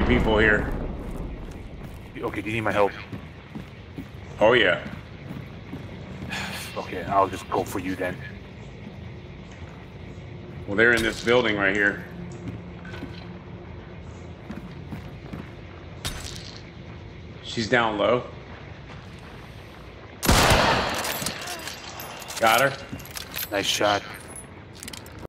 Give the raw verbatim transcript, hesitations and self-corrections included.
people here. Okay, do you need my help? Oh yeah. Okay, I'll just go for you then. Well, they're in this building right here. She's down low. Got her. Nice shot.